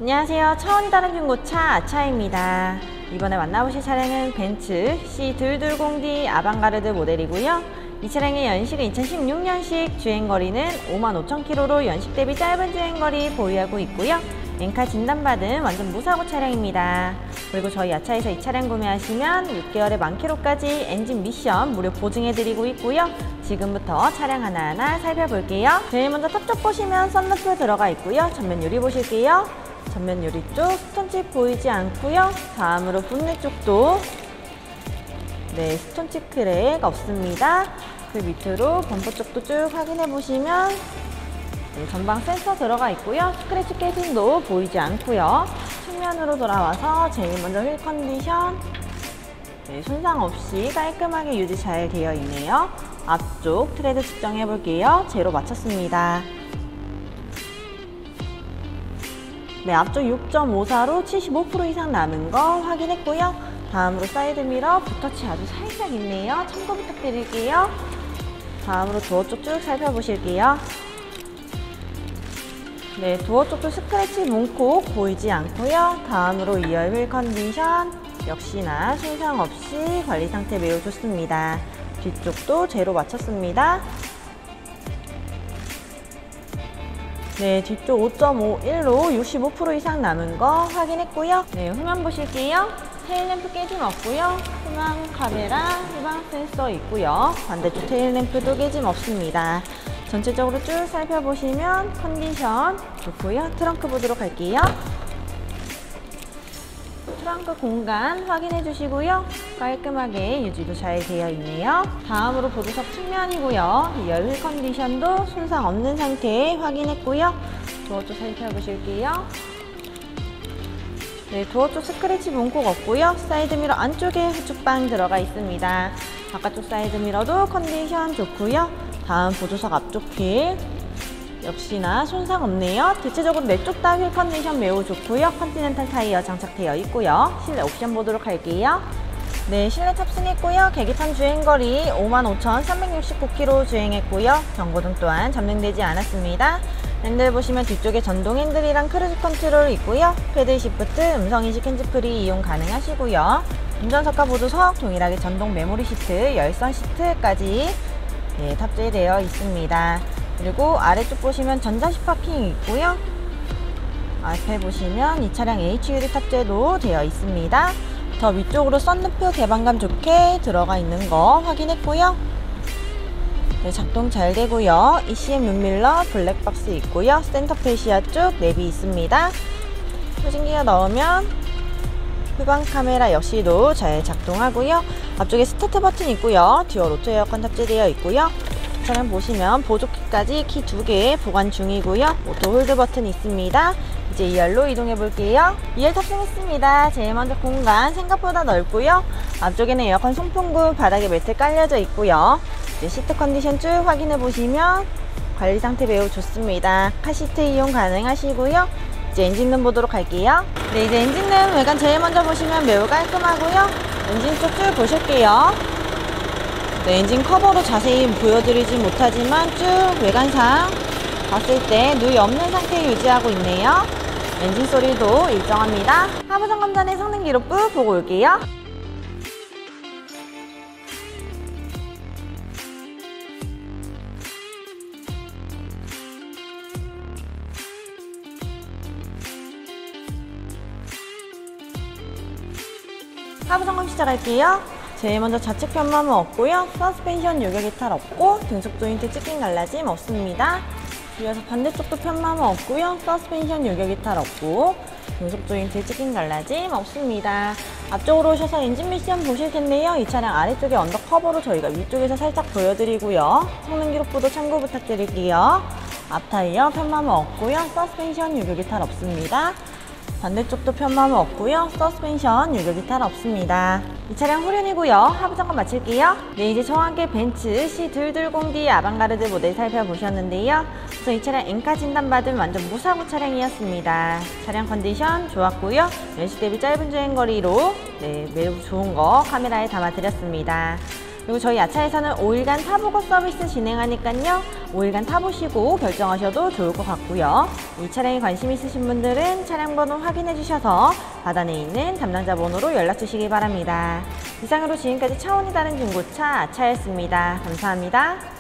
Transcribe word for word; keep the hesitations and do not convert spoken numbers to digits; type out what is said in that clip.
안녕하세요. 차원이 다른 중고차 아차입니다. 이번에 만나보실 차량은 벤츠 씨 이백이십 디 아방가르드 모델이고요. 이 차량의 연식은 이천십육 년식, 주행거리는 오만 오천 킬로미터로 연식 대비 짧은 주행거리 보유하고 있고요. 엔카 진단받은 완전 무사고 차량입니다. 그리고 저희 아차에서 이 차량 구매하시면 육 개월에 만 킬로미터까지 엔진 미션 무료 보증해드리고 있고요. 지금부터 차량 하나하나 살펴볼게요. 제일 먼저 탑 쪽 보시면 썬루프 들어가 있고요. 전면 유리 보실게요. 전면 유리 쪽 스톤칩 보이지 않고요. 다음으로 본넷 쪽도 네, 스톤칩 크랙 없습니다. 그 밑으로 범퍼 쪽도 쭉 확인해 보시면 네, 전방 센서 들어가 있고요. 스크래치 깨짐도 보이지 않고요. 측면으로 돌아와서 제일 먼저 휠 컨디션 네, 손상 없이 깔끔하게 유지 잘 되어 있네요. 앞쪽 트레드 측정해 볼게요. 제로 맞췄습니다. 네, 앞쪽 육 점 오사로 칠십오 퍼센트 이상 남은 거 확인했고요. 다음으로 사이드미러 붓터치 아주 살짝 있네요. 참고 부탁드릴게요. 다음으로 도어 쪽 쭉 살펴보실게요. 네, 도어 쪽도 스크래치 문콕 보이지 않고요. 다음으로 이열 휠 컨디션 역시나 손상 없이 관리 상태 매우 좋습니다. 뒤쪽도 제로 맞췄습니다. 네, 뒤쪽 오 점 오일로 육십오 퍼센트 이상 남은 거 확인했고요. 네, 후면 보실게요. 테일램프 깨짐 없고요. 후방 카메라, 후방 센서 있고요. 반대쪽 테일램프도 깨짐 없습니다. 전체적으로 쭉 살펴보시면 컨디션 좋고요. 트렁크 보도록 할게요. 트렁크 공간 확인해 주시고요. 깔끔하게 유지도 잘 되어 있네요. 다음으로 보조석 측면이고요. 이열 휠 컨디션도 손상 없는 상태 확인했고요. 도어 쪽 살펴보실게요. 네, 도어 쪽 스크래치 문콕 없고요. 사이드미러 안쪽에 후축방 들어가 있습니다. 바깥쪽 사이드미러도 컨디션 좋고요. 다음 보조석 앞쪽 휠 역시나 손상 없네요. 대체적으로 네 쪽 다 휠 컨디션 매우 좋고요. 컨티넨탈 타이어 장착되어 있고요. 실내 옵션 보도록 할게요. 네, 실내 탑승했고요. 계기판 주행거리 오만 오천 삼백육십구 킬로미터 주행했고요. 경고등 또한 점등되지 않았습니다. 핸들 보시면 뒤쪽에 전동 핸들이랑 크루즈 컨트롤 있고요. 패들 시프트, 음성인식 핸즈프리 이용 가능하시고요. 운전석과 보조석 동일하게 전동 메모리 시트, 열선 시트까지 네, 탑재되어 있습니다. 그리고 아래쪽 보시면 전자식 파킹 있고요. 앞에 보시면 이 차량 에이치 유리 탑재도 되어 있습니다. 더 위쪽으로 썬루프 개방감 좋게 들어가 있는 거 확인했고요. 네, 작동 잘 되고요. 이씨엠 룸밀러 블랙박스 있고요. 센터페시아 쪽 내비 있습니다. 후진기어 넣으면 후방 카메라 역시도 잘 작동하고요. 앞쪽에 스타트 버튼 있고요. 듀얼 오토 에어컨 탑재되어 있고요. 차량 보시면 보조키까지 키 두 개 보관 중이고요. 오토 홀드 버튼 있습니다. 이제 이열로 이동해 볼게요. 이열 탑승했습니다. 제일 먼저 공간 생각보다 넓고요. 앞쪽에는 에어컨 송풍구, 바닥에 매트 깔려져 있고요. 이제 시트 컨디션 쭉 확인해 보시면 관리 상태 매우 좋습니다. 카시트 이용 가능하시고요. 이제 엔진룸 보도록 할게요. 네, 이제 엔진룸 외관 제일 먼저 보시면 매우 깔끔하고요. 엔진 쪽 쭉 보실게요. 네, 엔진 커버로 자세히 보여드리지 못하지만 쭉 외관상 봤을 때 누이 없는 상태 유지하고 있네요. 엔진 소리도 일정합니다. 하부 점검 전에 성능 기록부 보고 올게요. 하부 점검 시작할게요. 제일 먼저 좌측 편마모 없고요. 서스펜션 요격 이탈 없고 등속 조인트 찢긴 갈라짐 없습니다. 이어서 반대쪽도 편마모 없고요. 서스펜션 요격 이탈 없고 등속 조인트 찢긴 갈라짐 없습니다. 앞쪽으로 오셔서 엔진 미션 보실 텐데요. 이 차량 아래쪽에 언더커버로 저희가 위쪽에서 살짝 보여드리고요. 성능 기록부도 참고 부탁드릴게요. 앞 타이어 편마모 없고요. 서스펜션 요격 이탈 없습니다. 반대쪽도 편마모 없고요. 서스펜션 유격 이탈 없습니다. 이 차량 후륜이고요. 하부 점검 마칠게요. 네, 이제 저와 함께 벤츠 씨 이백이십 디 아방가르드 모델 살펴보셨는데요. 우선 이 차량 엔카 진단받은 완전 무사고 차량이었습니다. 차량 컨디션 좋았고요. 연식 대비 짧은 주행거리로 네, 매우 좋은 거 카메라에 담아드렸습니다. 그리고 저희 아차에서는 오 일간 타보고 서비스 진행하니까요. 오 일간 타보시고 결정하셔도 좋을 것 같고요. 이 차량에 관심 있으신 분들은 차량 번호 확인해 주셔서 바닥에 있는 담당자 번호로 연락 주시기 바랍니다. 이상으로 지금까지 차원이 다른 중고차 아차였습니다. 감사합니다.